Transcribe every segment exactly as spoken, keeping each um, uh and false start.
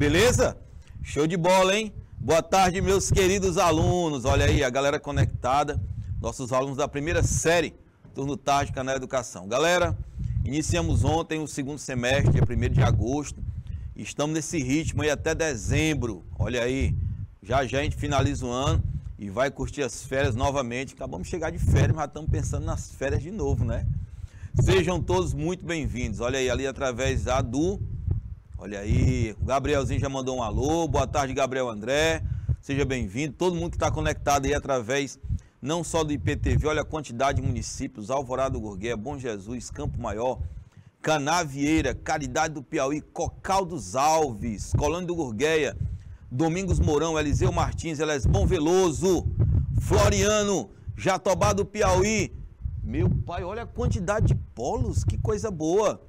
beleza? Show de bola, hein? Boa tarde, meus queridos alunos. Olha aí, a galera conectada, nossos alunos da primeira série, turno tarde, Canal Educação. Galera, iniciamos ontem o segundo semestre, dia primeiro de agosto. Estamos nesse ritmo aí até dezembro. Olha aí, já já a gente finaliza o ano e vai curtir as férias novamente. Acabamos de chegar de férias, mas já estamos pensando nas férias de novo, né? Sejam todos muito bem-vindos. Olha aí, ali através da do... Olha aí, o Gabrielzinho já mandou um alô. Boa tarde, Gabriel André. Seja bem-vindo. Todo mundo que está conectado aí através, não só do I P T V, olha a quantidade de municípios. Alvorada do Gurgueia, Bom Jesus, Campo Maior, Canavieira, Caridade do Piauí, Cocal dos Alves, Colônia do Gurgueia, Domingos Mourão, Eliseu Martins, Elesbom Veloso, Floriano, Jatobá do Piauí. Meu pai, olha a quantidade de polos, que coisa boa.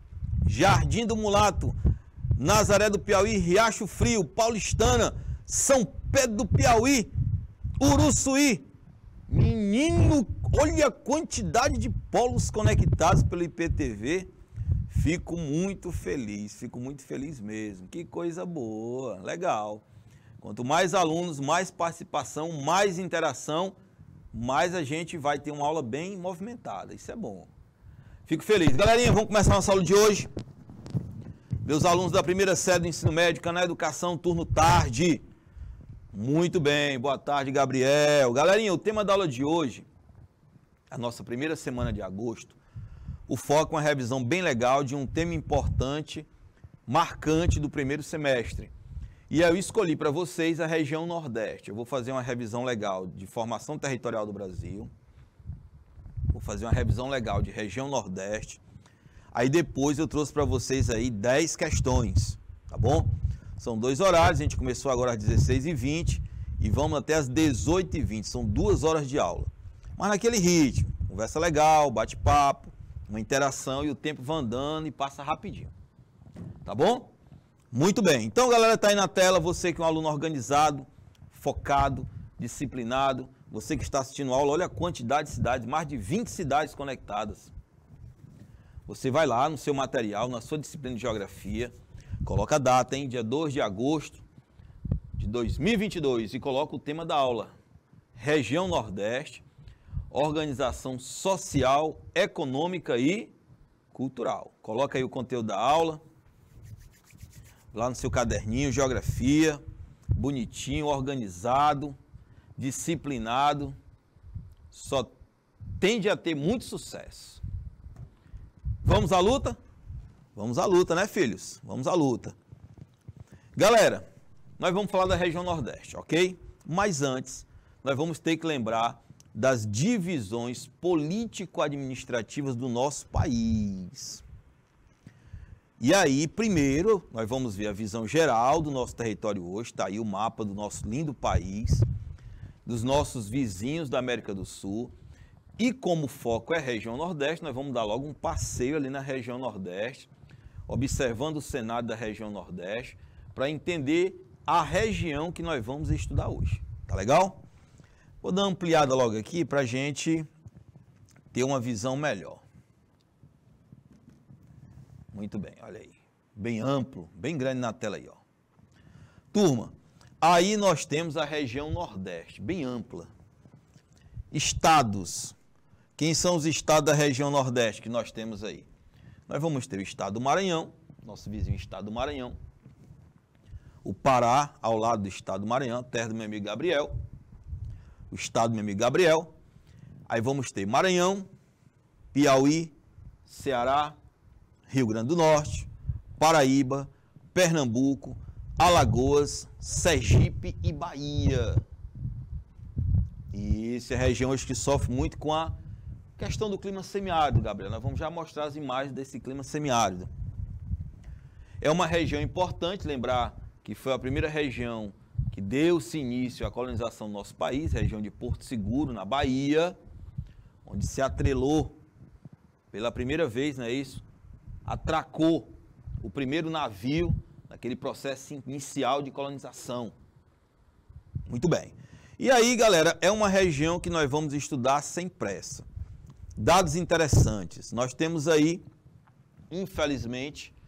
Jardim do Mulato, Nazaré do Piauí, Riacho Frio, Paulistana, São Pedro do Piauí, Uruçuí. Menino, olha a quantidade de polos conectados pelo I P T V. Fico muito feliz, fico muito feliz mesmo. Que coisa boa, legal. Quanto mais alunos, mais participação, mais interação, mais a gente vai ter uma aula bem movimentada. Isso é bom. Fico feliz. Galerinha, vamos começar a nossa aula de hoje. Meus alunos da primeira série do ensino médio, Canal Educação, turno tarde. Muito bem, boa tarde, Gabriel. Galerinha, o tema da aula de hoje, a nossa primeira semana de agosto, o foco é uma revisão bem legal de um tema importante, marcante do primeiro semestre. E eu escolhi para vocês a região Nordeste. Eu vou fazer uma revisão legal de formação territorial do Brasil. Vou fazer uma revisão legal de região Nordeste. Aí depois eu trouxe para vocês aí dez questões, tá bom? São dois horários, a gente começou agora às dezesseis e vinte e vamos até às dezoito e vinte. São duas horas de aula. Mas naquele ritmo, conversa legal, bate-papo, uma interação e o tempo vai andando e passa rapidinho. Tá bom? Muito bem. Então, galera, tá aí na tela, você que é um aluno organizado, focado, disciplinado, você que está assistindo a aula, olha a quantidade de cidades, mais de vinte cidades conectadas. Você vai lá no seu material, na sua disciplina de geografia, coloca a data, hein, dia dois de agosto de dois mil e vinte e dois e coloca o tema da aula, região Nordeste, organização social, econômica e cultural. Coloca aí o conteúdo da aula, lá no seu caderninho, geografia, bonitinho, organizado, disciplinado, só tende a ter muito sucesso. Vamos à luta? Vamos à luta, né, filhos? Vamos à luta. Galera, nós vamos falar da região Nordeste, ok? Mas antes, nós vamos ter que lembrar das divisões político-administrativas do nosso país. E aí, primeiro, nós vamos ver a visão geral do nosso território hoje, está aí o mapa do nosso lindo país, dos nossos vizinhos da América do Sul. E como o foco é a região Nordeste, nós vamos dar logo um passeio ali na região Nordeste, observando o cenário da região Nordeste, para entender a região que nós vamos estudar hoje. Tá legal? Vou dar uma ampliada logo aqui para a gente ter uma visão melhor. Muito bem, olha aí. Bem amplo, bem grande na tela aí, ó. Turma, aí nós temos a região Nordeste, bem ampla. Estados. Quem são os estados da região Nordeste que nós temos aí? Nós vamos ter o estado do Maranhão, nosso vizinho estado do Maranhão. O Pará, ao lado do estado do Maranhão, terra do meu amigo Gabriel. O estado do meu amigo Gabriel. Aí vamos ter Maranhão, Piauí, Ceará, Rio Grande do Norte, Paraíba, Pernambuco, Alagoas, Sergipe e Bahia. E essa é a região hoje que sofre muito com a questão do clima semiárido, Gabriel. Nós vamos já mostrar as imagens desse clima semiárido. É uma região importante, lembrar que foi a primeira região que deu-se início à colonização do nosso país, região de Porto Seguro, na Bahia, onde se atrelou pela primeira vez, não é isso? Atracou o primeiro navio naquele processo inicial de colonização. Muito bem. E aí, galera, é uma região que nós vamos estudar sem pressa. Dados interessantes. Nós temos aí, infelizmente,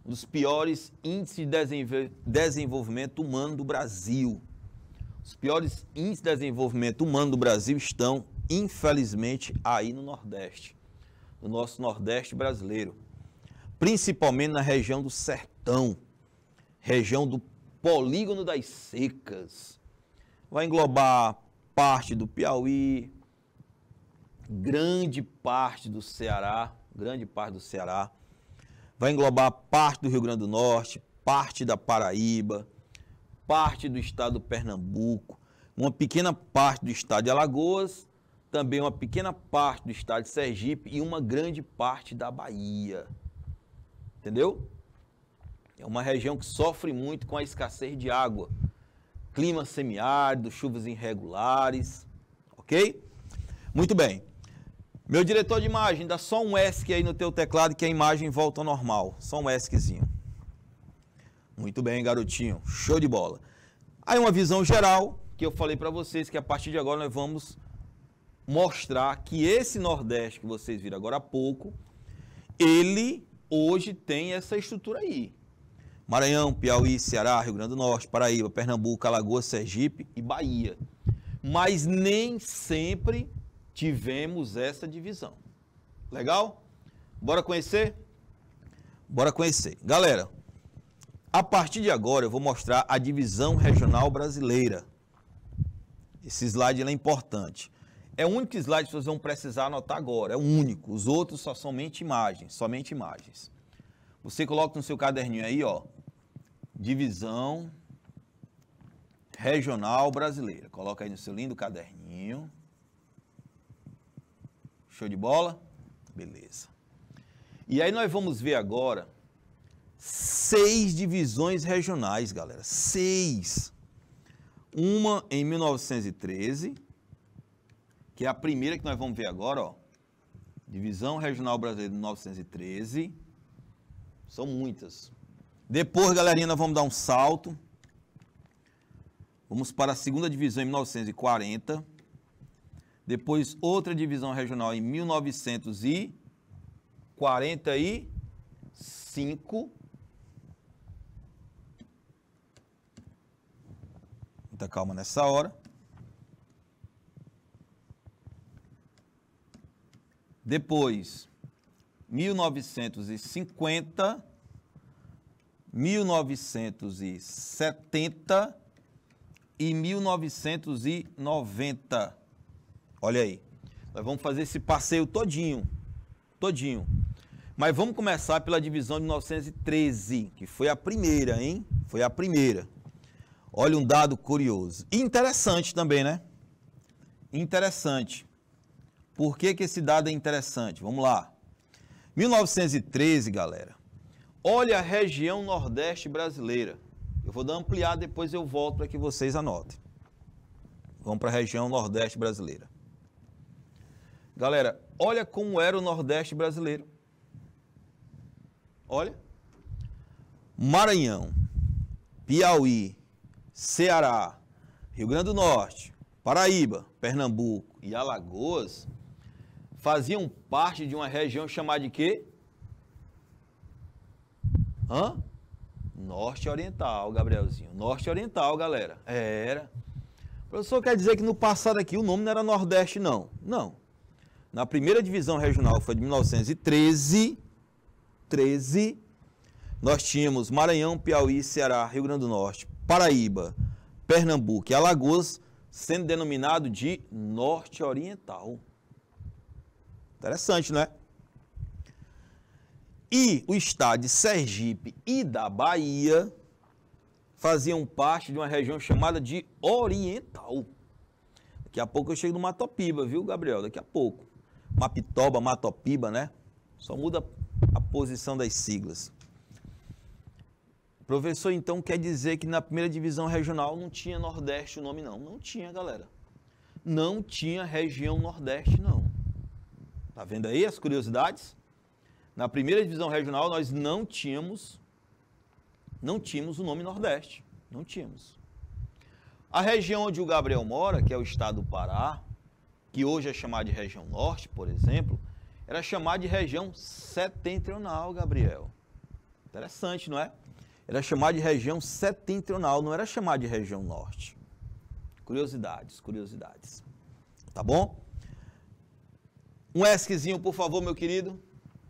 um dos piores índices de desenvolvimento humano do Brasil. Os piores índices de desenvolvimento humano do Brasil estão, infelizmente, aí no Nordeste, no nosso Nordeste brasileiro, principalmente na região do Sertão, região do Polígono das Secas. Vai englobar parte do Piauí, grande parte do Ceará, grande parte do Ceará, vai englobar parte do Rio Grande do Norte, parte da Paraíba, parte do estado do Pernambuco, uma pequena parte do estado de Alagoas, também uma pequena parte do estado de Sergipe e uma grande parte da Bahia. Entendeu? É uma região que sofre muito com a escassez de água. Clima semiárido, chuvas irregulares, ok? Muito bem. Meu diretor de imagem, dá só um ESC aí no teu teclado que a imagem volta ao normal. Só um ESCzinho. Muito bem, garotinho. Show de bola. Aí uma visão geral, que eu falei para vocês que a partir de agora nós vamos mostrar que esse Nordeste que vocês viram agora há pouco, ele hoje tem essa estrutura aí. Maranhão, Piauí, Ceará, Rio Grande do Norte, Paraíba, Pernambuco, Alagoas, Sergipe e Bahia. Mas nem sempre tivemos essa divisão. Legal? Bora conhecer? Bora conhecer. Galera, a partir de agora eu vou mostrar a divisão regional brasileira. Esse slide é importante. É o único slide que vocês vão precisar anotar agora. É o único. Os outros só somente imagens. Somente imagens. Você coloca no seu caderninho aí, ó. Divisão regional brasileira. Coloca aí no seu lindo caderninho. Show de bola? Beleza. E aí nós vamos ver agora seis divisões regionais, galera. Seis. Uma em mil novecentos e treze, que é a primeira que nós vamos ver agora, ó. Divisão Regional Brasileira de mil novecentos e treze. São muitas. Depois, galerinha, nós vamos dar um salto. Vamos para a segunda divisão em mil novecentos e quarenta. Depois, outra divisão regional em mil novecentos e quarenta e cinco. Muita calma nessa hora. Depois, mil novecentos e cinquenta, mil novecentos e setenta e mil novecentos e noventa. Olha aí, nós vamos fazer esse passeio todinho, todinho. Mas vamos começar pela divisão de mil novecentos e treze, que foi a primeira, hein? Foi a primeira. Olha um dado curioso. E interessante também, né? Interessante. Por que que esse dado é interessante? Vamos lá. mil novecentos e treze, galera. Olha a região Nordeste brasileira. Eu vou dar uma ampliada, depois eu volto para que vocês anotem. Vamos para a região Nordeste brasileira. Galera, olha como era o Nordeste brasileiro. Olha. Maranhão, Piauí, Ceará, Rio Grande do Norte, Paraíba, Pernambuco e Alagoas faziam parte de uma região chamada de quê? Hã? Norte Oriental, Gabrielzinho. Norte Oriental, galera. Era. O professor quer dizer que no passado aqui o nome não era Nordeste, não. Não. Na primeira divisão regional, foi de mil novecentos e treze, treze, nós tínhamos Maranhão, Piauí, Ceará, Rio Grande do Norte, Paraíba, Pernambuco e Alagoas, sendo denominado de Norte Oriental. Interessante, não é? E o estado de Sergipe e da Bahia faziam parte de uma região chamada de Oriental. Daqui a pouco eu chego no Matopiba, viu, Gabriel? Daqui a pouco. Mapitoba, Matopiba, né? Só muda a posição das siglas. Professor, então, quer dizer que na primeira divisão regional não tinha Nordeste o nome, não. Não tinha, galera. Não tinha região Nordeste, não. Tá vendo aí as curiosidades? Na primeira divisão regional nós não tínhamos, não tínhamos o nome Nordeste. Não tínhamos. A região onde o Gabriel mora, que é o estado do Pará, que hoje é chamada de região norte, por exemplo, era chamada de região setentrional, Gabriel. Interessante, não é? Era chamado de região setentrional, não era chamado de região norte. Curiosidades, curiosidades. Tá bom? Um ESCzinho, por favor, meu querido.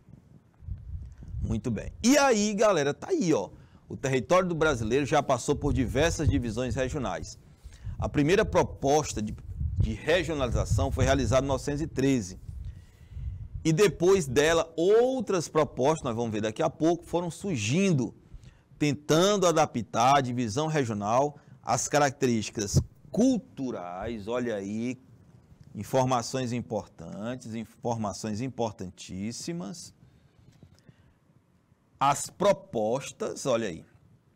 Muito bem. E aí, galera, tá aí, ó. O território do brasileiro já passou por diversas divisões regionais. A primeira proposta de, de regionalização foi realizada em mil novecentos e treze. E depois dela, outras propostas, nós vamos ver daqui a pouco, foram surgindo, tentando adaptar a divisão regional às características culturais, olha aí, informações importantes, informações importantíssimas. As propostas, olha aí,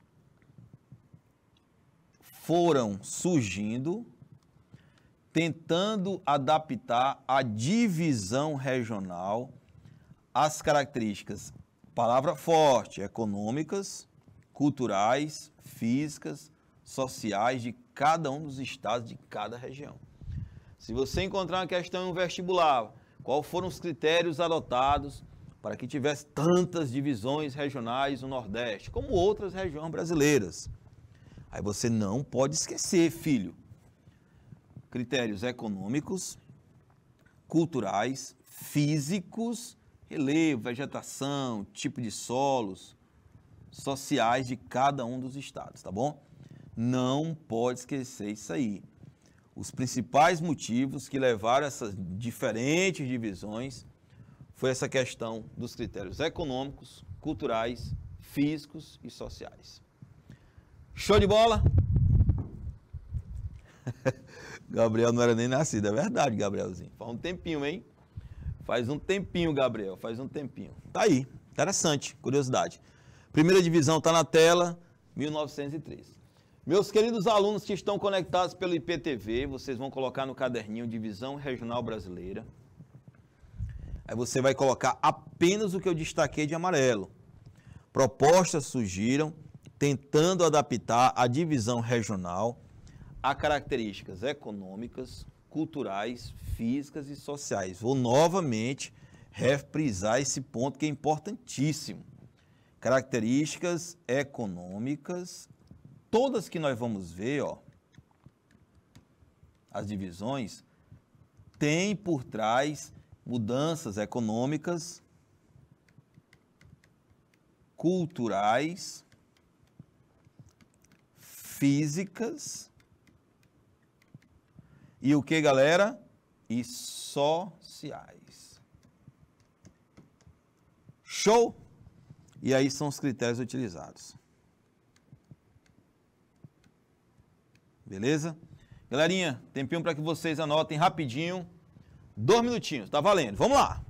foram surgindo, tentando adaptar a divisão regional às características, palavra forte, econômicas, culturais, físicas, sociais de cada um dos estados, de cada região. Se você encontrar uma questão em um vestibular, quais foram os critérios adotados para que tivesse tantas divisões regionais no Nordeste, como outras regiões brasileiras? Aí você não pode esquecer, filho. Critérios econômicos, culturais, físicos, relevo, vegetação, tipo de solos, sociais de cada um dos estados, tá bom? Não pode esquecer isso aí. Os principais motivos que levaram a essas diferentes divisões foi essa questão dos critérios econômicos, culturais, físicos e sociais. Show de bola? Gabriel não era nem nascido, é verdade, Gabrielzinho. Faz um tempinho, hein? Faz um tempinho, Gabriel, faz um tempinho. Tá aí, interessante, curiosidade. Primeira divisão está na tela, mil novecentos e treze. Meus queridos alunos que estão conectados pelo I P T V, vocês vão colocar no caderninho Divisão Regional Brasileira. Aí você vai colocar apenas o que eu destaquei de amarelo. Propostas surgiram tentando adaptar a divisão regional a características econômicas, culturais, físicas e sociais. Vou novamente reprisar esse ponto que é importantíssimo. Características econômicas, todas que nós vamos ver, ó, as divisões, têm por trás mudanças econômicas, culturais, físicas e o que, galera? E sociais. Show? E aí são os critérios utilizados. Beleza? Galerinha, tempinho para que vocês anotem rapidinho. Dois minutinhos, tá valendo. Vamos lá.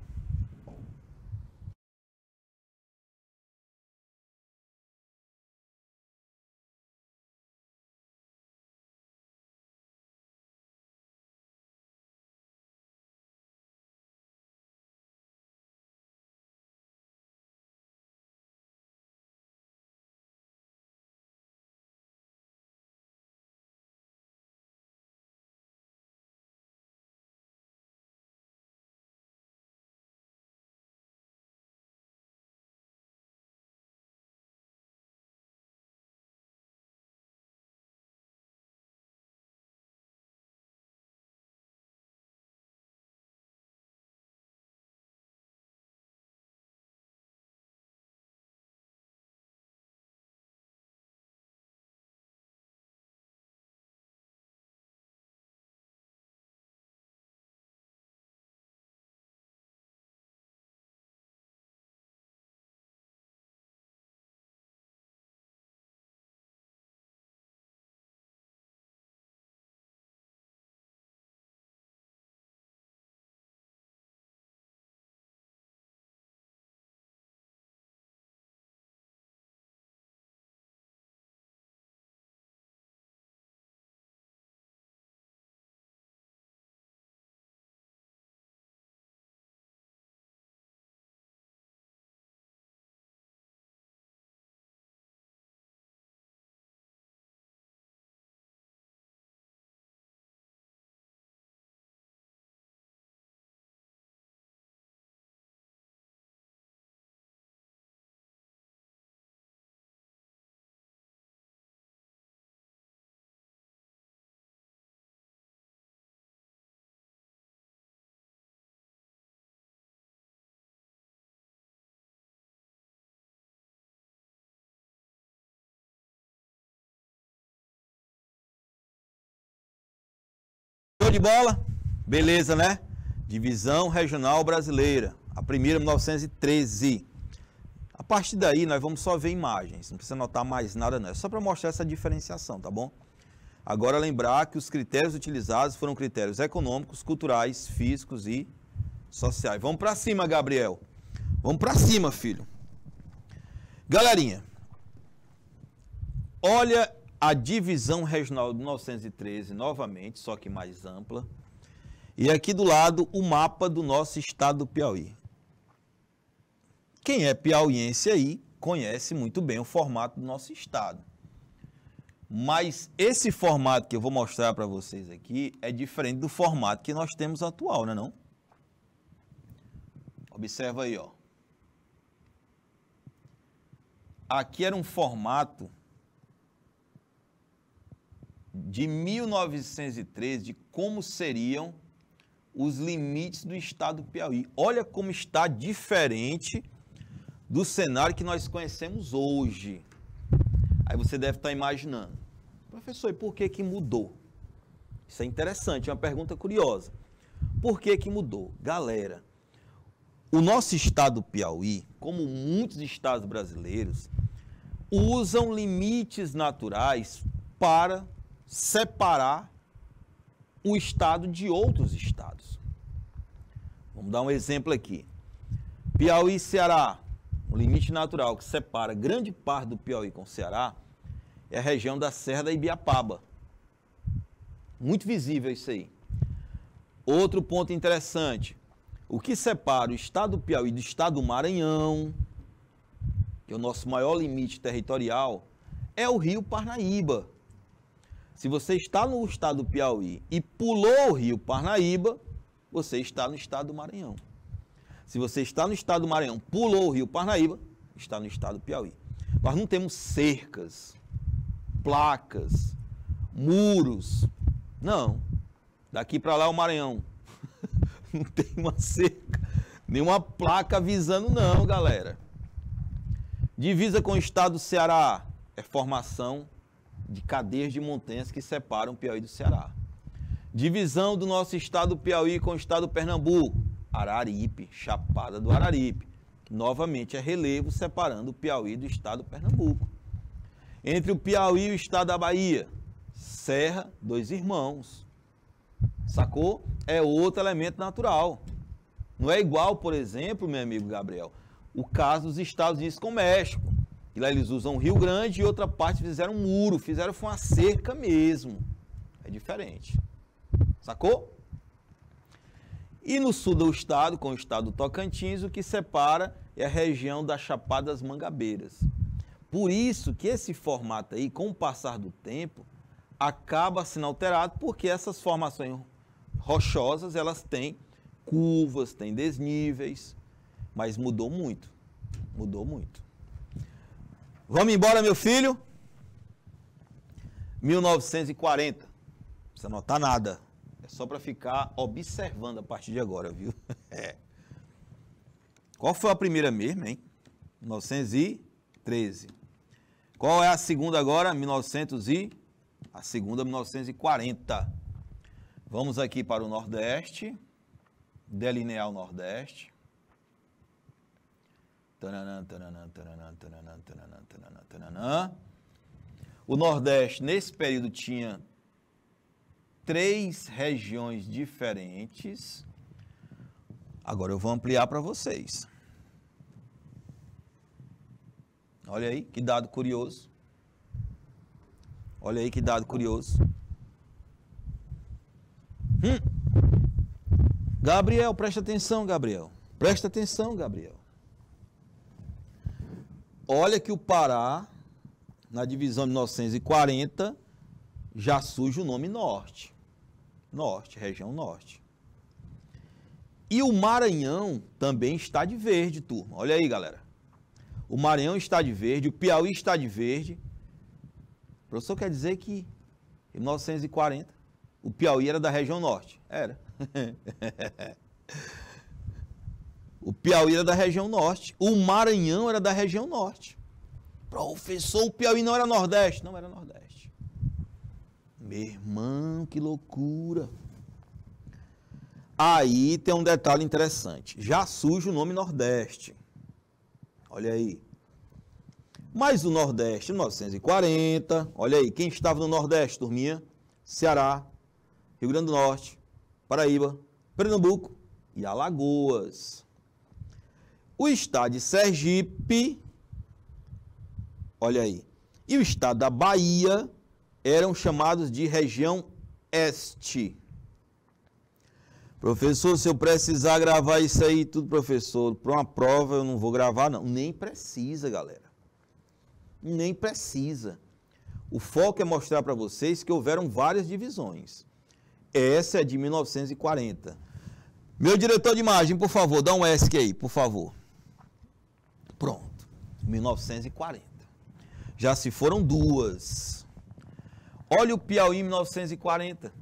Show de bola? Beleza, né? Divisão Regional Brasileira. A primeira, mil novecentos e treze. A partir daí, nós vamos só ver imagens. Não precisa anotar mais nada, não. É só para mostrar essa diferenciação, tá bom? Agora, lembrar que os critérios utilizados foram critérios econômicos, culturais, físicos e sociais. Vamos para cima, Gabriel. Vamos para cima, filho. Galerinha, olha a divisão regional de mil novecentos e treze, novamente, só que mais ampla. E aqui do lado, o mapa do nosso estado do Piauí. Quem é piauiense aí, conhece muito bem o formato do nosso estado. Mas esse formato que eu vou mostrar para vocês aqui é diferente do formato que nós temos atual, né não? Observa aí, ó. Aqui era um formato de mil novecentos e treze, de como seriam os limites do estado do Piauí. Olha como está diferente do cenário que nós conhecemos hoje. Aí você deve estar imaginando, professor, e por que que mudou? Isso é interessante, é uma pergunta curiosa. Por que que mudou? Galera, o nosso estado do Piauí, como muitos estados brasileiros, usam limites naturais para separar o estado de outros estados. Vamos dar um exemplo aqui. Piauí e Ceará, o limite natural que separa grande parte do Piauí com o Ceará é a região da Serra da Ibiapaba. Muito visível isso aí. Outro ponto interessante, o que separa o estado do Piauí do estado do Maranhão, que é o nosso maior limite territorial, é o rio Parnaíba. Se você está no estado do Piauí e pulou o rio Parnaíba, você está no estado do Maranhão. Se você está no estado do Maranhão, pulou o rio Parnaíba, está no estado do Piauí. Nós não temos cercas, placas, muros. Não. Daqui para lá é o Maranhão. Não tem uma cerca, nenhuma placa avisando não, galera. Divisa com o estado do Ceará é formação de cadeias de montanhas que separam o Piauí do Ceará. Divisão do nosso estado do Piauí com o estado do Pernambuco, Araripe, Chapada do Araripe. Novamente é relevo separando o Piauí do estado do Pernambuco. Entre o Piauí e o estado da Bahia, Serra dos Irmãos. Sacou? É outro elemento natural. Não é igual, por exemplo, meu amigo Gabriel, o caso dos Estados Unidos com o México. E lá eles usam Rio Grande e outra parte fizeram um muro, fizeram foi uma cerca mesmo. É diferente. Sacou? E no sul do estado, com o estado do Tocantins, o que separa é a região das Chapadas Mangabeiras. Por isso que esse formato aí, com o passar do tempo, acaba sendo alterado, porque essas formações rochosas, elas têm curvas, têm desníveis, mas mudou muito, mudou muito. Vamos embora, meu filho? mil novecentos e quarenta, não precisa anotar nada, é só para ficar observando a partir de agora, viu? É. Qual foi a primeira mesmo, hein? mil novecentos e treze. Qual é a segunda agora? mil e novecentos e... A segunda, mil novecentos e quarenta. Vamos aqui para o Nordeste. Delinear o Nordeste. Tananã, tananã, tananã, tananã, tananã, tananã, tananã. O Nordeste, nesse período, tinha três regiões diferentes. Agora eu vou ampliar para vocês. Olha aí, que dado curioso. Olha aí que dado curioso. Hum. Gabriel, presta atenção, Gabriel. Presta atenção, Gabriel. Olha que o Pará, na divisão de mil novecentos e quarenta, já surge o nome Norte. Norte, região Norte. E o Maranhão também está de verde, turma. Olha aí, galera. O Maranhão está de verde, o Piauí está de verde. O professor quer dizer que em mil novecentos e quarenta o Piauí era da região norte? Era. O Piauí era da região norte. O Maranhão era da região norte. Professor, o Piauí não era nordeste? Não era nordeste. Meu irmão, que loucura. Aí tem um detalhe interessante. Já surge o nome Nordeste. Olha aí. Mas o Nordeste, mil novecentos e quarenta, olha aí, quem estava no Nordeste, turminha? Ceará, Rio Grande do Norte, Paraíba, Pernambuco e Alagoas. O estado de Sergipe, olha aí, e o estado da Bahia eram chamados de região Este. Professor, se eu precisar gravar isso aí tudo, professor, para uma prova eu não vou gravar não. Nem precisa, galera. Nem precisa. O foco é mostrar para vocês que houveram várias divisões. Essa é de mil novecentos e quarenta. Meu diretor de imagem, por favor, dá um E S C aí, por favor. Pronto. mil novecentos e quarenta. Já se foram duas. Olha o Piauí em mil novecentos e quarenta.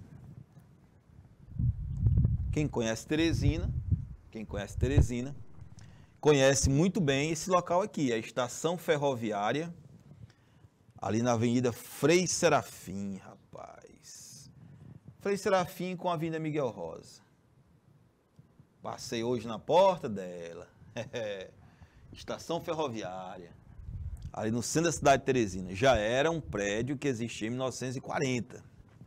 Quem conhece Teresina, quem conhece Teresina, conhece muito bem esse local aqui, a estação ferroviária, ali na Avenida Frei Serafim, rapaz. Frei Serafim com a Avenida Miguel Rosa. Passei hoje na porta dela. Estação ferroviária. Ali no centro da cidade de Teresina. Já era um prédio que existia em mil novecentos e quarenta.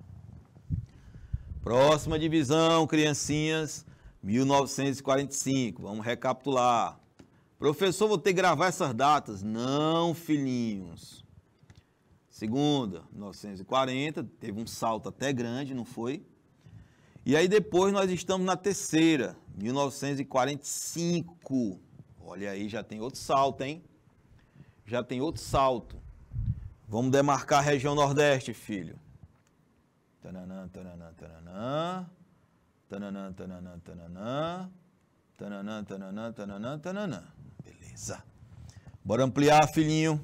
Próxima divisão, criancinhas, mil novecentos e quarenta e cinco. Vamos recapitular. Professor, vou ter que gravar essas datas. Não, filhinhos. Segunda, mil novecentos e quarenta, teve um salto até grande, não foi? E aí depois nós estamos na terceira, mil novecentos e quarenta e cinco. Olha aí, já tem outro salto, hein? Já tem outro salto. Vamos demarcar a região Nordeste, filho. Tananã, tananã, tananã. Tananã, tananã, tananã. Tananã, tananã, tananã, tananã. Beleza. Bora ampliar, filhinho.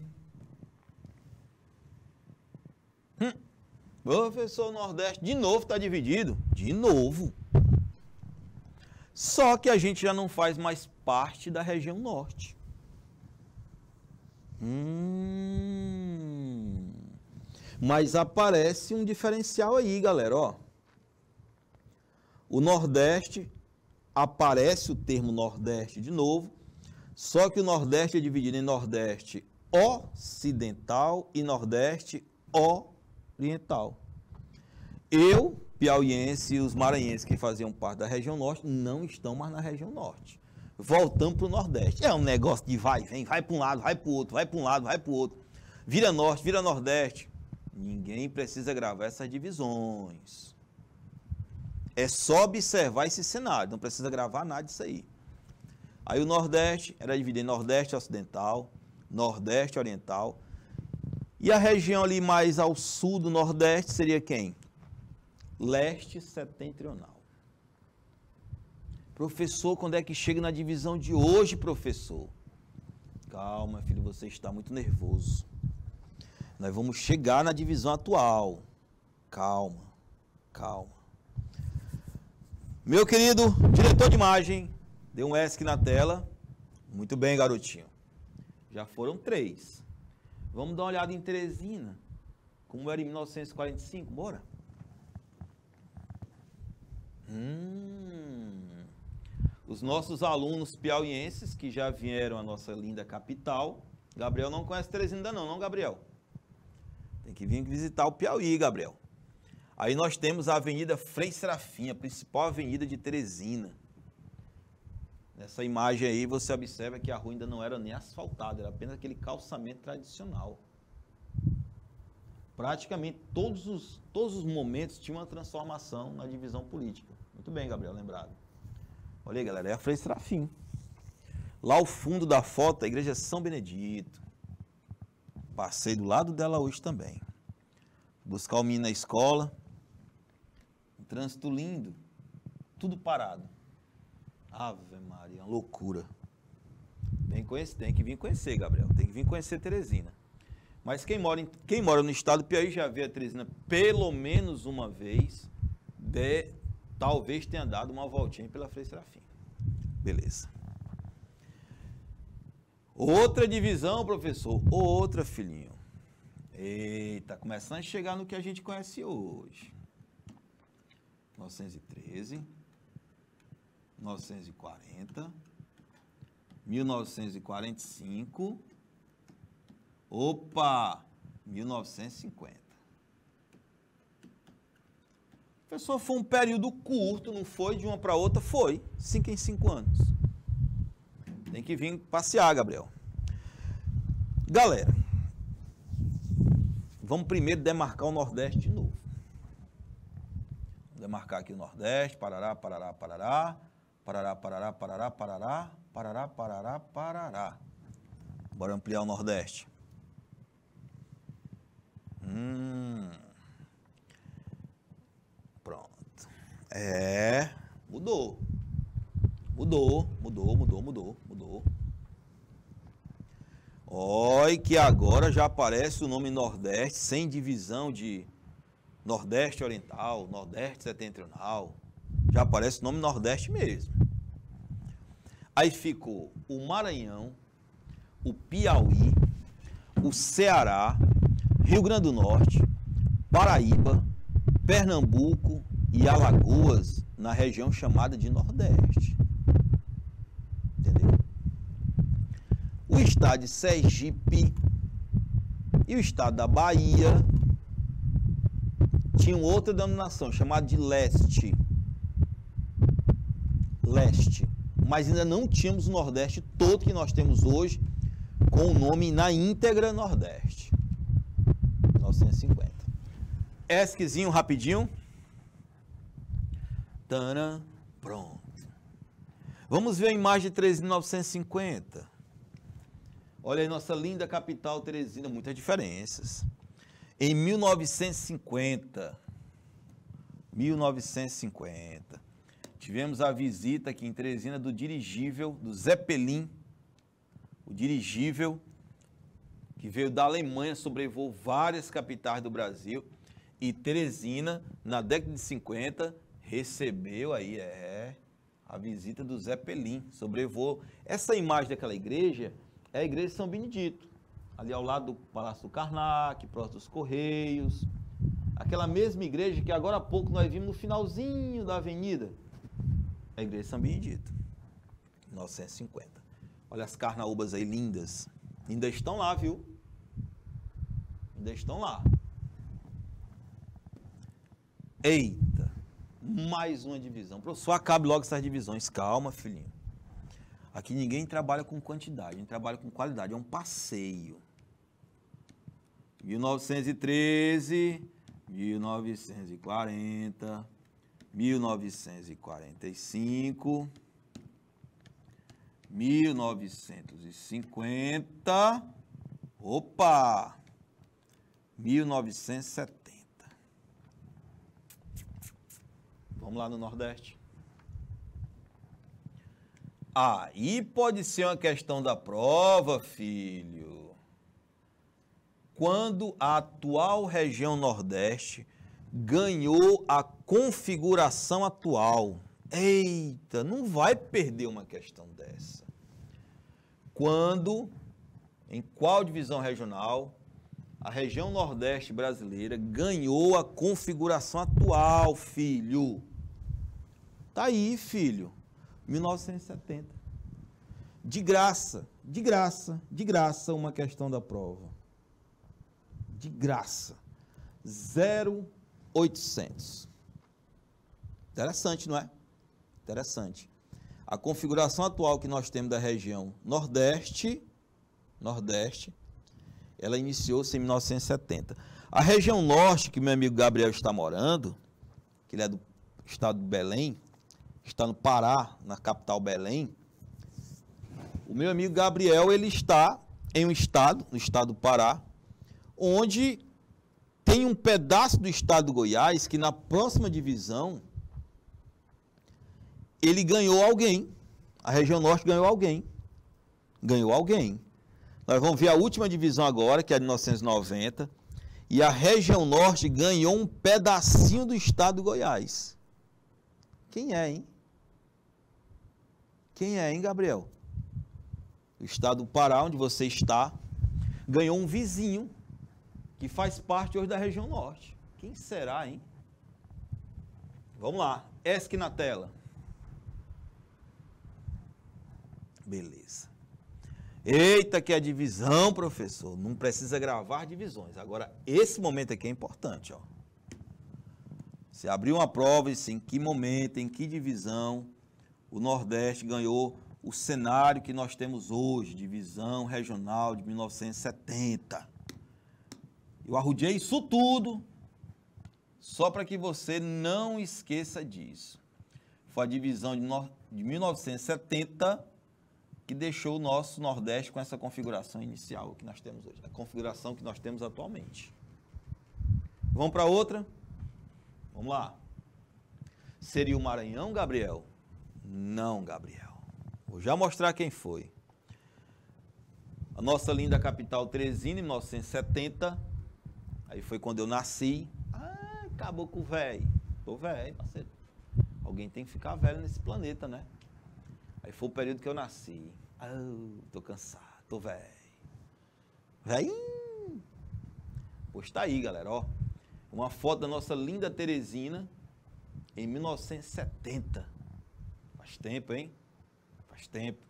Hum. Professor, Nordeste, de novo está dividido? De novo. Só que a gente já não faz mais parte da região Norte. Hum. Mas aparece um diferencial aí, galera, ó. O Nordeste, aparece o termo Nordeste de novo, só que o Nordeste é dividido em Nordeste Ocidental e Nordeste Oriental. Eu, piauiense e os maranhenses que faziam parte da região Norte não estão mais na região Norte. Voltamos para o Nordeste. É um negócio de vai, vem, vai para um lado, vai para o outro, vai para um lado, vai para o outro. Vira Norte, vira Nordeste. Ninguém precisa gravar essas divisões. É só observar esse cenário, não precisa gravar nada disso aí. Aí o Nordeste era dividido em Nordeste Ocidental, Nordeste Oriental. E a região ali mais ao sul do Nordeste seria quem? Leste Setentrional. Professor, quando é que chega na divisão de hoje, professor? Calma, filho, você está muito nervoso. Nós vamos chegar na divisão atual. Calma, calma. Meu querido diretor de imagem, dê um E S C na tela. Muito bem, garotinho. Já foram três. Vamos dar uma olhada em Teresina, como era em mil novecentos e quarenta e cinco, bora? Hum, os nossos alunos piauienses que já vieram à nossa linda capital. Gabriel não conhece Teresina ainda não, não, Gabriel? Tem que vir visitar o Piauí, Gabriel. Aí nós temos a Avenida Frei Serafim, a principal avenida de Teresina. Nessa imagem aí você observa que a rua ainda não era nem asfaltada, era apenas aquele calçamento tradicional. Praticamente todos os, todos os momentos tinham uma transformação na divisão política. Muito bem, Gabriel, lembrado. Olha aí, galera, é a Frei Serafim. Lá ao fundo da foto, a igreja São Benedito. Passei do lado dela hoje também. Buscar o menino na escola. Um trânsito lindo. Tudo parado. Ave Maria, uma loucura. Vem conhecer, tem que vir conhecer, Gabriel. Tem que vir conhecer Teresina. Mas quem mora, em, quem mora no estado do Piauí já vê a Teresina pelo menos uma vez. De, talvez tenha dado uma voltinha pela Frei Serafim. Beleza. Outra divisão, professor. Outra, filhinho. Eita, começando a chegar no que a gente conhece hoje. mil novecentos e treze. mil novecentos e quarenta, mil novecentos e quarenta e cinco, opa, mil novecentos e cinquenta. Professor, foi um período curto, não foi? De uma para outra? Foi, cinco em cinco anos. Tem que vir passear, Gabriel. Galera, vamos primeiro demarcar o Nordeste de novo. Vamos demarcar aqui o Nordeste, Parará, Parará, Parará, Parará, Parará, Parará, Parará, Parará, Parará, Parará. Bora ampliar o Nordeste. Hum. Pronto. É, mudou. Mudou, mudou, mudou, mudou, mudou. Olha que agora já aparece o nome Nordeste, sem divisão de Nordeste Oriental, Nordeste Setentrional. Já aparece o nome Nordeste mesmo. Aí ficou o Maranhão, o Piauí, o Ceará, Rio Grande do Norte, Paraíba, Pernambuco e Alagoas, na região chamada de Nordeste. Entendeu? O estado de Sergipe e o estado da Bahia tinham outra denominação, chamada de Leste. Leste. Mas ainda não tínhamos o Nordeste todo que nós temos hoje, com o nome na íntegra Nordeste. mil novecentos e cinquenta. ESCzinho rapidinho. Tana, pronto. Vamos ver a imagem de Teresina mil novecentos e cinquenta. Olha aí nossa linda capital Teresina, muitas diferenças. Em mil novecentos e cinquenta, mil novecentos e cinquenta, tivemos a visita aqui em Teresina do dirigível, do Zeppelin, o dirigível que veio da Alemanha, sobrevoou várias capitais do Brasil, e Teresina, na década de cinquenta, recebeu aí, é, a visita do Zeppelin, sobrevoou. Essa imagem daquela igreja é a igreja de São Benedito, ali ao lado do Palácio do Karnak, próximo dos Correios, aquela mesma igreja que agora há pouco nós vimos no finalzinho da avenida, é a igreja de São Benedito, mil novecentos e cinquenta. Olha as carnaúbas aí lindas, ainda estão lá, viu? Ainda estão lá. Eita, mais uma divisão. Professor, acabe logo essas divisões. Calma, filhinho. Aqui ninguém trabalha com quantidade, a gente trabalha com qualidade, é um passeio. mil novecentos e treze, mil novecentos e quarenta, mil novecentos e quarenta e cinco, mil novecentos e cinquenta, opa, mil novecentos e setenta. Vamos lá no Nordeste. Aí pode ser uma questão da prova, filho. Quando a atual região Nordeste ganhou a configuração atual. Eita, não vai perder uma questão dessa. Quando, em qual divisão regional, a região Nordeste brasileira ganhou a configuração atual, filho? Tá aí, filho. mil novecentos e setenta. De graça, de graça, de graça, uma questão da prova. De graça. zero oitocentos. Interessante, não é? Interessante. A configuração atual que nós temos da região Nordeste, Nordeste, ela iniciou-se em mil novecentos e setenta. A região Norte, que meu amigo Gabriel está morando, que ele é do estado de Belém, está no Pará, na capital Belém. O meu amigo Gabriel, ele está em um estado, no estado do Pará, onde tem um pedaço do estado do Goiás que na próxima divisão ele ganhou alguém. A região Norte ganhou alguém. Ganhou alguém. Nós vamos ver a última divisão agora, que é a de mil novecentos e noventa, e a região Norte ganhou um pedacinho do estado do Goiás. Quem é, hein? Quem é, hein, Gabriel? O estado do Pará, onde você está, ganhou um vizinho que faz parte hoje da região Norte. Quem será, hein? Vamos lá. ESC na tela. Beleza. Eita, que é a divisão, professor. Não precisa gravar divisões. Agora, esse momento aqui é importante, ó. Você abriu uma prova e disse em que momento, em que divisão o Nordeste ganhou o cenário que nós temos hoje, divisão regional de mil novecentos e setenta. Eu arrudei isso tudo só para que você não esqueça disso. Foi a divisão de, no... de mil novecentos e setenta que deixou o nosso Nordeste com essa configuração inicial que nós temos hoje, a configuração que nós temos atualmente. Vamos para outra? Vamos lá. Seria o Maranhão, Gabriel? Não, Gabriel. Vou já mostrar quem foi. A nossa linda capital Teresina, em mil novecentos e setenta. Aí foi quando eu nasci. Ah, acabou com o velho. Tô velho, parceiro. Alguém tem que ficar velho nesse planeta, né? Aí foi o período que eu nasci. Ah, tô cansado, tô velho. Velhinho. Pois tá aí, galera, ó. Uma foto da nossa linda Teresina em mil novecentos e setenta. Faz tempo, hein? Faz tempo.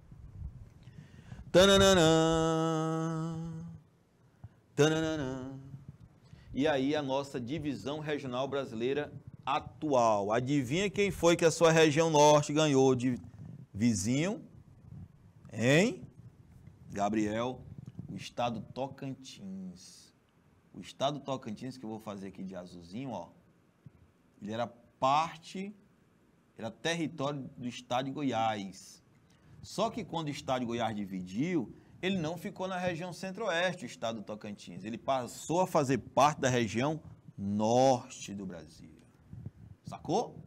Tananana. Tananana. E aí a nossa divisão regional brasileira atual. Adivinha quem foi que a sua região norte ganhou de vizinho? Hein? Gabriel, o estado Tocantins. O estado Tocantins, que eu vou fazer aqui de azulzinho, ó. Ele era parte, era território do estado de Goiás. Só que quando o estado de Goiás dividiu, ele não ficou na região centro-oeste, o estado do Tocantins. Ele passou a fazer parte da região norte do Brasil. Sacou?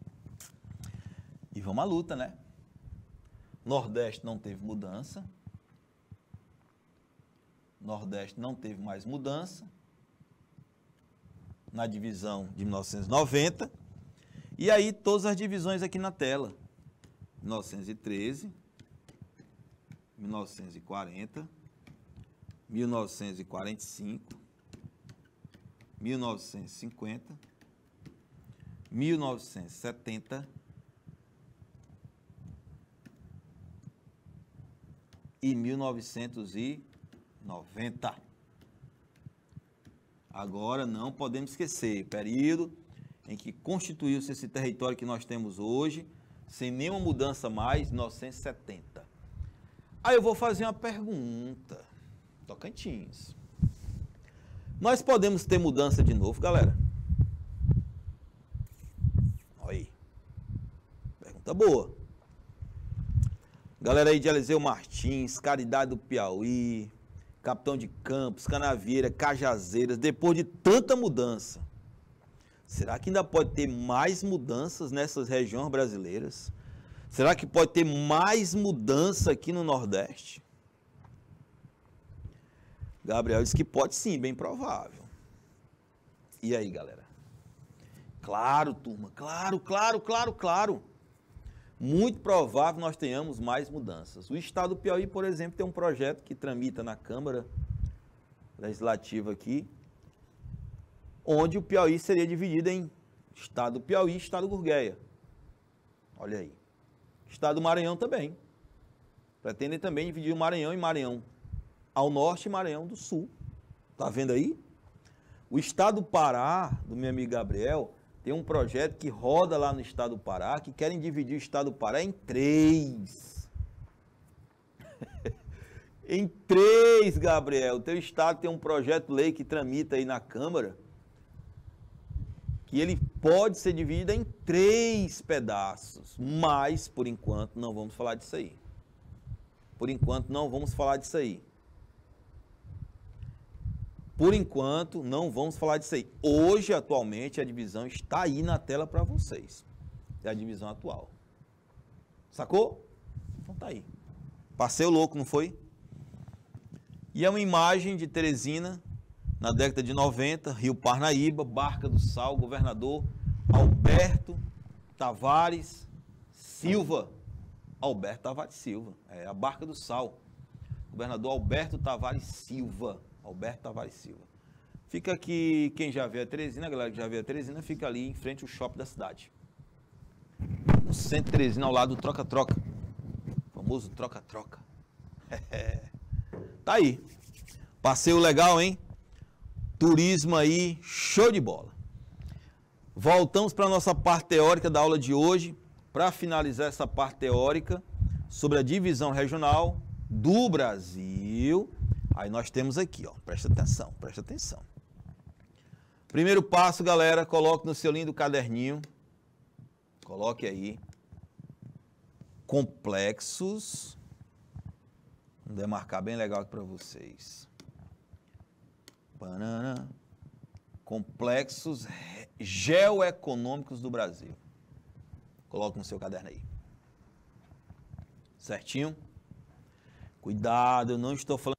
E vamos à luta, né? Nordeste não teve mudança. Nordeste não teve mais mudança na divisão de mil novecentos e noventa. E aí todas as divisões aqui na tela. mil novecentos e treze, mil novecentos e quarenta, mil novecentos e quarenta e cinco, mil novecentos e cinquenta, mil novecentos e setenta e mil novecentos e noventa. Agora não podemos esquecer, período em que constituiu-se esse território que nós temos hoje, sem nenhuma mudança mais, mil novecentos e setenta. Aí eu vou fazer uma pergunta. Tocantins. Nós podemos ter mudança de novo, galera? Olha aí. Pergunta boa. Galera aí de Eliseu Martins, Caridade do Piauí, Capitão de Campos, Canavieira, Cajazeiras, depois de tanta mudança, será que ainda pode ter mais mudanças nessas regiões brasileiras? Será que pode ter mais mudança aqui no Nordeste? Gabriel disse que pode sim, bem provável. E aí, galera? Claro, turma, claro, claro, claro, claro. Muito provável nós tenhamos mais mudanças. O estado do Piauí, por exemplo, tem um projeto que tramita na Câmara Legislativa aqui, onde o Piauí seria dividido em estado do Piauí e estado do Gurgueia. Olha aí. Estado do Maranhão também. Pretendem também dividir o Maranhão em Maranhão ao norte e Maranhão do sul. Tá vendo aí? O estado do Pará, do meu amigo Gabriel, tem um projeto que roda lá no estado do Pará, que querem dividir o estado do Pará em três. Em três, Gabriel. O teu estado tem um projeto de lei que tramita aí na Câmara, que ele pode ser dividido em três pedaços. Mas, por enquanto, não vamos falar disso aí. Por enquanto, não vamos falar disso aí. Por enquanto, não vamos falar disso aí. Hoje, atualmente, a divisão está aí na tela para vocês. É a divisão atual. Sacou? Então tá aí. Passeio louco, não foi? E é uma imagem de Teresina, na década de noventa, Rio Parnaíba, Barca do Sal, governador Alberto Tavares Silva. Alberto Tavares Silva, é a Barca do Sal. Governador Alberto Tavares Silva. Alberto Tavares Silva. Fica aqui, quem já vê a Teresina, a galera que já vê a Teresina, fica ali em frente ao shopping da cidade. No centro de Teresina, ao lado do Troca-Troca. Vamos famoso troca-troca. Tá aí. Passeio legal, hein? Turismo aí, show de bola. Voltamos para a nossa parte teórica da aula de hoje, para finalizar essa parte teórica sobre a divisão regional do Brasil. Aí nós temos aqui, ó, presta atenção, presta atenção. Primeiro passo, galera, coloque no seu lindo caderninho, coloque aí, complexos, vou demarcar bem legal aqui para vocês. Banana. Complexos geoeconômicos do Brasil. Coloque no seu caderno aí. Certinho? Cuidado, eu não estou falando.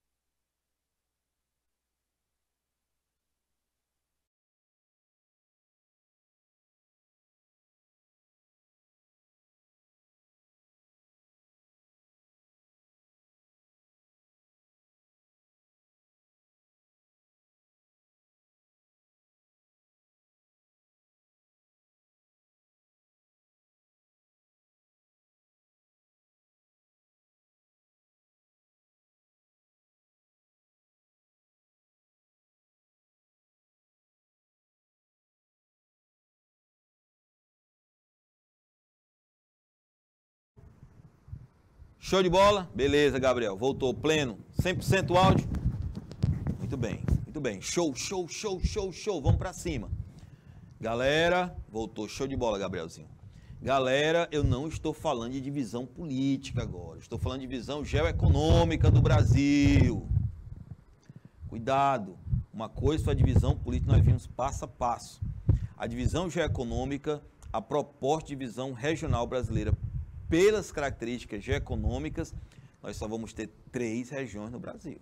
Show de bola? Beleza, Gabriel. Voltou pleno. cem por cento áudio? Muito bem, muito bem. Show, show, show, show, show. Vamos pra cima. Galera, voltou. Show de bola, Gabrielzinho. Galera, eu não estou falando de divisão política agora. Estou falando de divisão geoeconômica do Brasil. Cuidado. Uma coisa foi a divisão política, nós vimos passo a passo. A divisão geoeconômica, a proposta de divisão regional brasileira, pelas características geoeconômicas, nós só vamos ter três regiões no Brasil.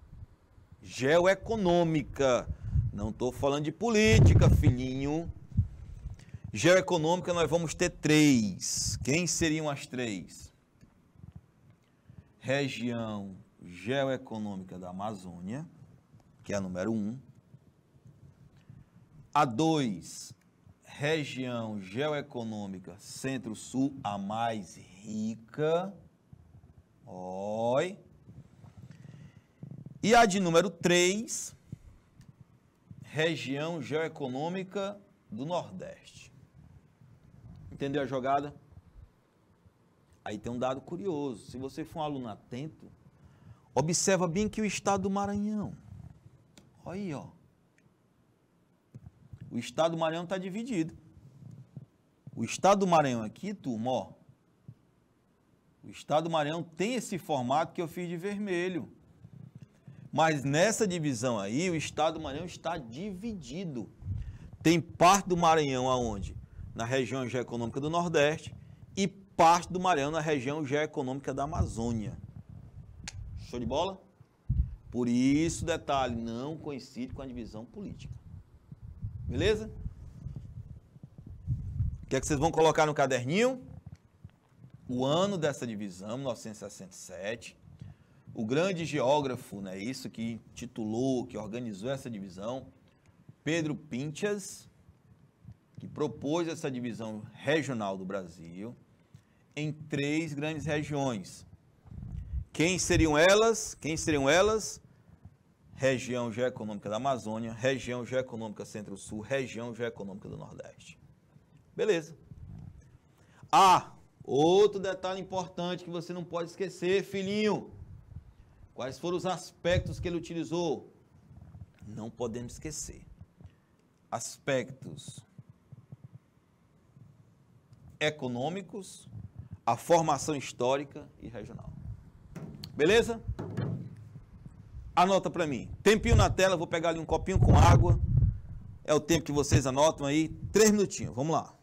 Geoeconômica, não estou falando de política, filhinho. Geoeconômica, nós vamos ter três. Quem seriam as três? Região geoeconômica da Amazônia, que é a número um. A dois, região geoeconômica Centro-Sul, a mais rica. Oi. E a de número três, região geoeconômica do Nordeste. Entendeu a jogada? Aí tem um dado curioso. Se você for um aluno atento, observa bem que o estado do Maranhão. Olha aí, ó. O estado do Maranhão está dividido. O estado do Maranhão aqui, turma, ó. O estado do Maranhão tem esse formato que eu fiz de vermelho. Mas nessa divisão aí, o estado do Maranhão está dividido. Tem parte do Maranhão aonde? Na região geoeconômica do Nordeste e parte do Maranhão na região geoeconômica da Amazônia. Show de bola? Por isso, detalhe, não coincide com a divisão política. Beleza? O que é que vocês vão colocar no caderninho? O ano dessa divisão, mil novecentos e sessenta e sete. O grande geógrafo, né, isso que titulou, que organizou essa divisão, Pedro Pinchas, que propôs essa divisão regional do Brasil em três grandes regiões. Quem seriam elas? Quem seriam elas? Região geoeconômica da Amazônia, região geoeconômica Centro-Sul, região geoeconômica do Nordeste. Beleza. Ah, outro detalhe importante que você não pode esquecer, filhinho. Quais foram os aspectos que ele utilizou? Não podemos esquecer. Aspectos econômicos, a formação histórica e regional. Beleza? Anota para mim. Tempinho na tela, vou pegar ali um copinho com água. É o tempo que vocês anotam aí. Três minutinhos. Vamos lá.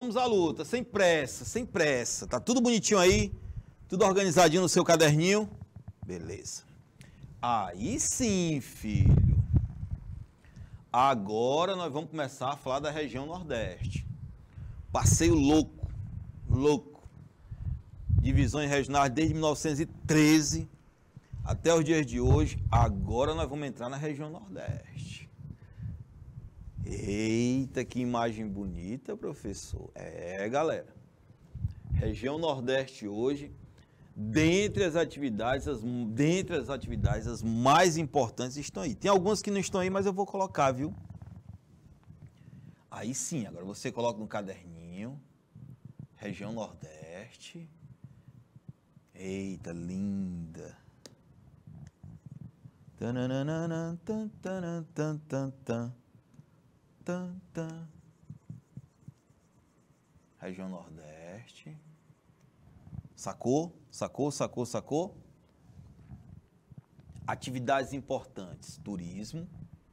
Vamos à luta, sem pressa, sem pressa. Tá tudo bonitinho aí? Tudo organizadinho no seu caderninho? Beleza. Aí sim, filho. Agora nós vamos começar a falar da região Nordeste. Passeio louco, louco. Divisões regionais desde mil novecentos e treze até os dias de hoje. Agora nós vamos entrar na região Nordeste. Eita, que imagem bonita, professor. É, galera. Região Nordeste hoje, dentre as atividades, as, dentre as atividades, as mais importantes estão aí. Tem algumas que não estão aí, mas eu vou colocar, viu? Aí sim, agora você coloca no caderninho. Região Nordeste. Eita, linda. Tananana, tan, tan, tan, tan, tan. Tan, tan. Região Nordeste. Sacou? Sacou, sacou, sacou? Atividades importantes. Turismo.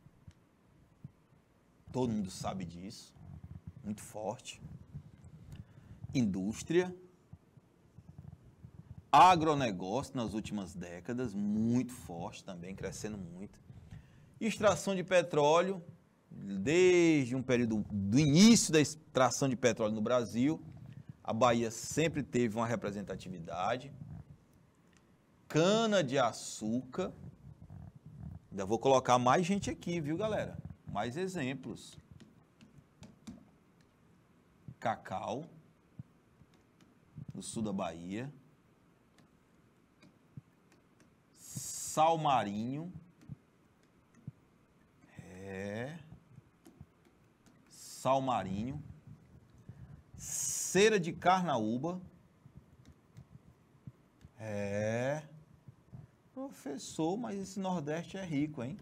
Todo mundo sabe disso. Muito forte. Indústria. Agronegócio nas últimas décadas. Muito forte também, crescendo muito. Extração de petróleo. Desde um período do início da extração de petróleo no Brasil, a Bahia sempre teve uma representatividade. Cana-de-açúcar. Ainda vou colocar mais gente aqui, viu, galera? Mais exemplos. Cacau, no sul da Bahia. Sal marinho. É... Sal marinho, cera de carnaúba, é, professor, mas esse Nordeste é rico, hein?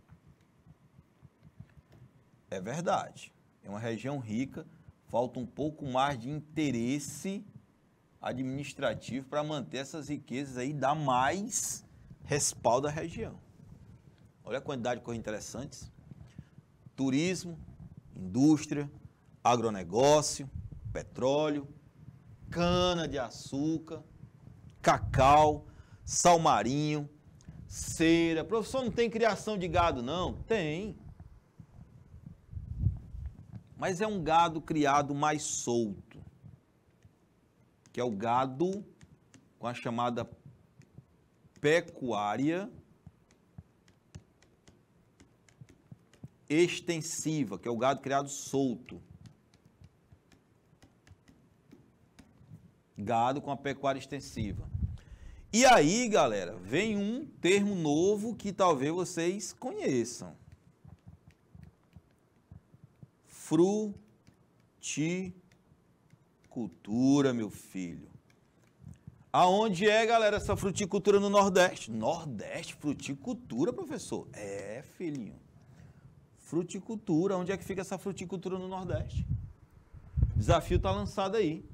É verdade, é uma região rica, falta um pouco mais de interesse administrativo para manter essas riquezas aí e dar mais respaldo à região. Olha a quantidade de coisas interessantes, turismo, indústria, agronegócio, petróleo, cana-de-açúcar, cacau, sal marinho, cera. Professor, não tem criação de gado, não? Tem. Mas é um gado criado mais solto, que é o gado com a chamada pecuária extensiva, que é o gado criado solto. Gado com a pecuária extensiva. E aí, galera, vem um termo novo que talvez vocês conheçam. Fruticultura, meu filho. Aonde é, galera, essa fruticultura no Nordeste? Nordeste, fruticultura, professor? É, filhinho. Fruticultura, onde é que fica essa fruticultura no Nordeste? O desafio está lançado aí.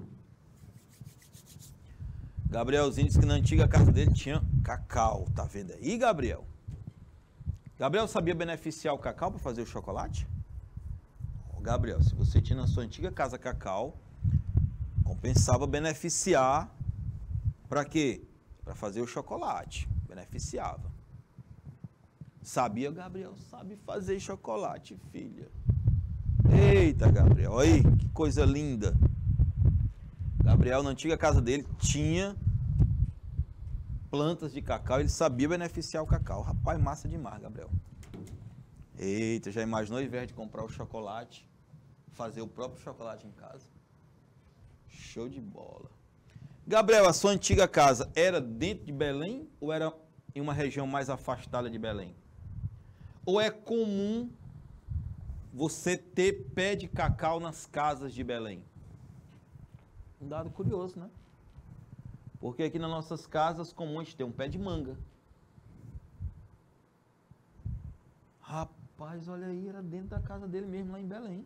Gabrielzinho disse que na antiga casa dele tinha cacau, tá vendo aí, Gabriel? Gabriel sabia beneficiar o cacau para fazer o chocolate? Oh, Gabriel, se você tinha na sua antiga casa cacau, compensava beneficiar para quê? Para fazer o chocolate, beneficiava. Sabia, Gabriel? Sabe fazer chocolate, filha. Eita, Gabriel, aí, que coisa linda. Gabriel, na antiga casa dele, tinha plantas de cacau, ele sabia beneficiar o cacau. Rapaz, massa demais, Gabriel. Eita, já imaginou, ao invés de comprar o chocolate, fazer o próprio chocolate em casa? Show de bola. Gabriel, a sua antiga casa era dentro de Belém ou era em uma região mais afastada de Belém? Ou é comum você ter pé de cacau nas casas de Belém? Um dado curioso, né? Porque aqui nas nossas casas, comum a gente ter um pé de manga. Rapaz, olha aí, era dentro da casa dele mesmo, lá em Belém.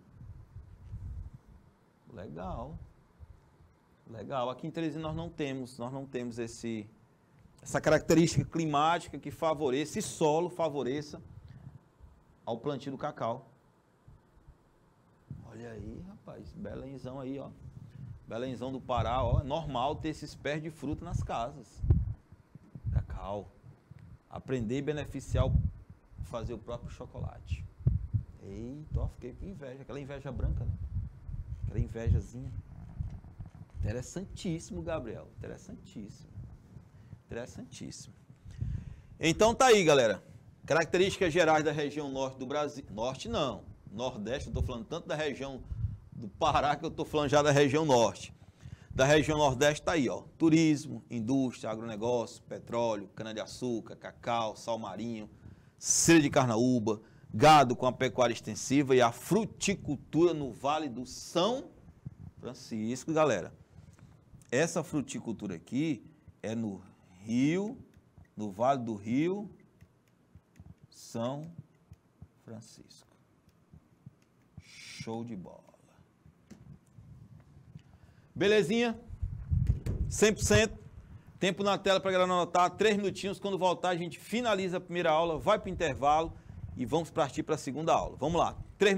Legal. Legal. Aqui em Teresina nós não temos, nós não temos esse, essa característica climática que favoreça, esse solo favoreça ao plantio do cacau. Olha aí, rapaz, Belémzão aí, ó. Belémzão do Pará, ó. É normal ter esses pés de fruta nas casas. Cacau. Aprender e beneficiar, o, fazer o próprio chocolate. Eita, ó, fiquei com inveja. Aquela inveja branca, né? Aquela invejazinha. Interessantíssimo, Gabriel. Interessantíssimo. Interessantíssimo. Então tá aí, galera. Características gerais da região norte do Brasil. Norte não. Nordeste, eu tô falando tanto da região do Pará que eu tô falando já da região norte. Da região nordeste tá aí, ó. Turismo, indústria, agronegócio, petróleo, cana-de-açúcar, cacau, sal marinho, cera de carnaúba, gado com a pecuária extensiva e a fruticultura no Vale do São Francisco, galera. Essa fruticultura aqui é no Rio, no Vale do Rio São Francisco. Show de bola. Belezinha? cem por cento. Tempo na tela para a galera anotar. Três minutinhos. Quando voltar, a gente finaliza a primeira aula, vai para o intervalo e vamos partir para a segunda aula. Vamos lá. Três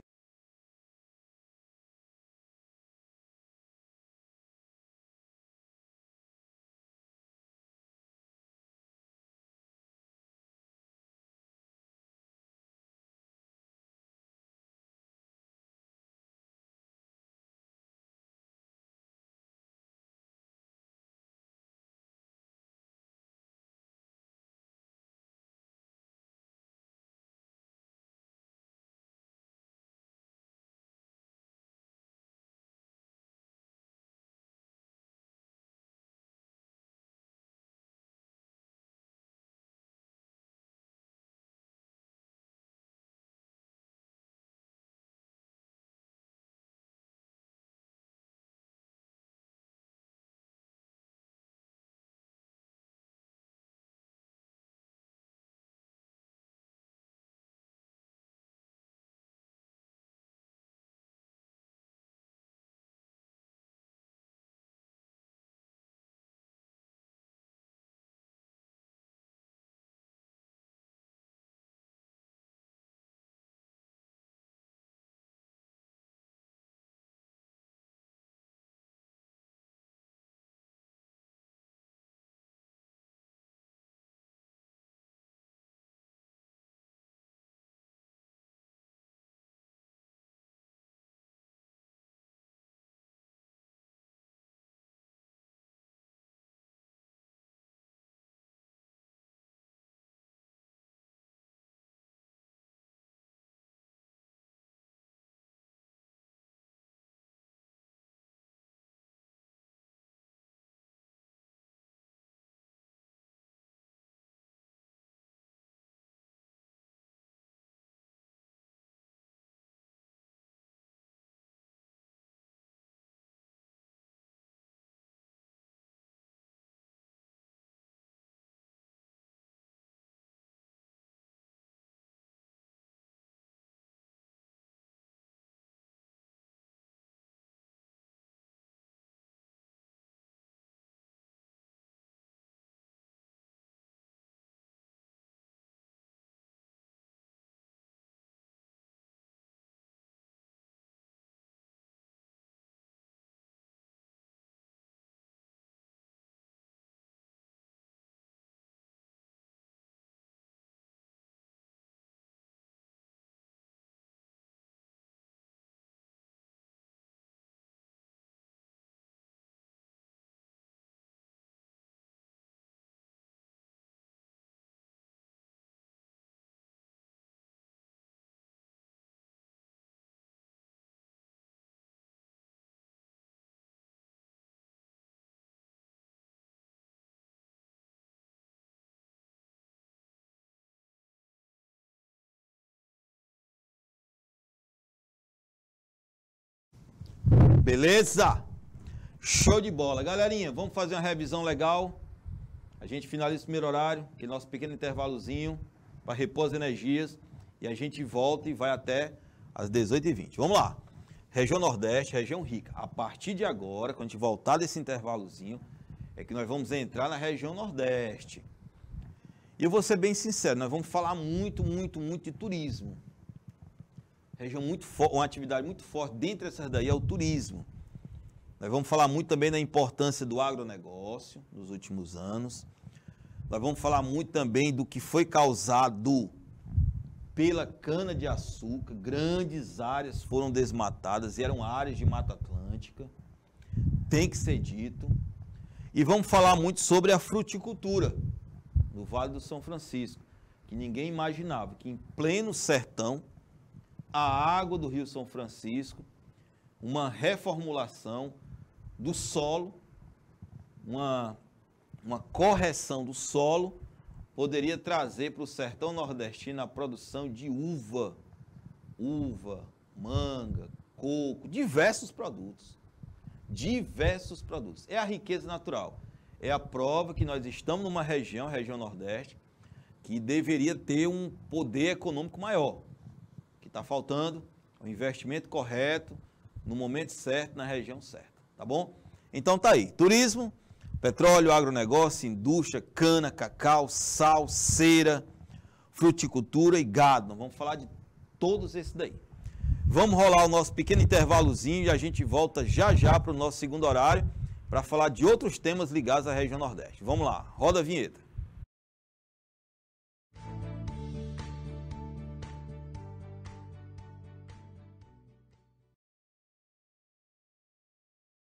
Beleza? Show de bola. Galerinha, vamos fazer uma revisão legal. A gente finaliza o primeiro horário, que é nosso pequeno intervalozinho, para repor as energias. E a gente volta e vai até às dezoito e vinte. Vamos lá. Região Nordeste, região rica. A partir de agora, quando a gente voltar desse intervalozinho, é que nós vamos entrar na região Nordeste. E eu vou ser bem sincero, nós vamos falar muito, muito, muito de turismo. região muito forte, uma atividade muito forte, dentre essas daí é o turismo. Nós vamos falar muito também da importância do agronegócio nos últimos anos. Nós vamos falar muito também do que foi causado pela cana-de-açúcar. Grandes áreas foram desmatadas e eram áreas de Mata Atlântica. Tem que ser dito. E vamos falar muito sobre a fruticultura no Vale do São Francisco, que ninguém imaginava que em pleno sertão, a água do Rio São Francisco, uma reformulação do solo, uma, uma correção do solo, poderia trazer para o sertão nordestino a produção de uva, uva, manga, coco, diversos produtos. Diversos produtos. É a riqueza natural. É a prova que nós estamos numa região, a região Nordeste, que deveria ter um poder econômico maior. O que está faltando é o investimento correto, no momento certo, na região certa. Tá bom? Então tá aí. Turismo, petróleo, agronegócio, indústria, cana, cacau, sal, cera, fruticultura e gado. Nós vamos falar de todos esses daí. Vamos rolar o nosso pequeno intervalozinho e a gente volta já já para o nosso segundo horário para falar de outros temas ligados à região Nordeste. Vamos lá, roda a vinheta.